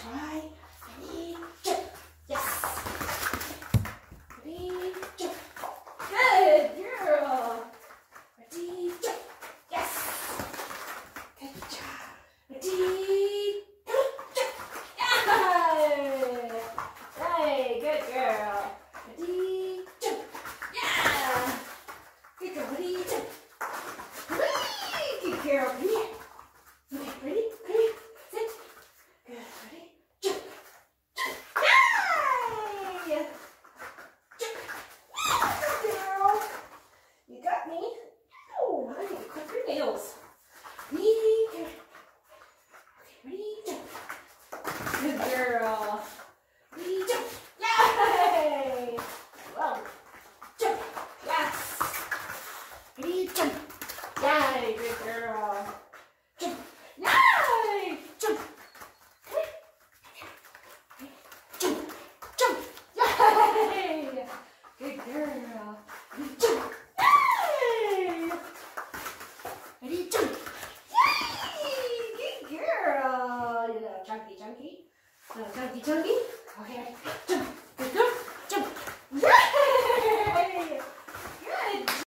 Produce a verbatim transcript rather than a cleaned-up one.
try. Ready, jump. Yes. Ready, jump. Good girl. Ready, jump. Yes. Good job. Ready, jump. Yeah. Right, good girl. Ready, jump. Yeah. Good girl. Ready, jump. Whee! Good girl. Come here. Okay, ready? Come here. Sit. Good. Ready? Jump. Jump. Yay! Jump. Good girl. You got me. Oh, I need to clip your nails. Ready? Come here. Okay, ready? Jump. Good girl. Ready? Jump. Yay! Well, jump. Yes. Ready? Jump. Yay, good girl. Jump. Yay! Jump. Jump. Jump. Yay! Good girl. Ready, jump. Yay! Ready, jump. Yay! Good girl. You little chunky chunky. Little chunky chunky. Okay, ready. Jump. Good girl. Jump. Yay!